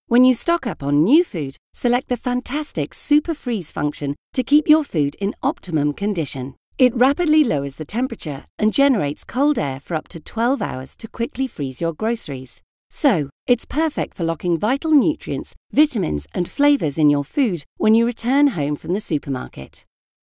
When you stock up on new food, select the fantastic Super Freeze function to keep your food in optimum condition. It rapidly lowers the temperature and generates cold air for up to 12 hours to quickly freeze your groceries. So, it's perfect for locking vital nutrients, vitamins, and flavors in your food when you return home from the supermarket.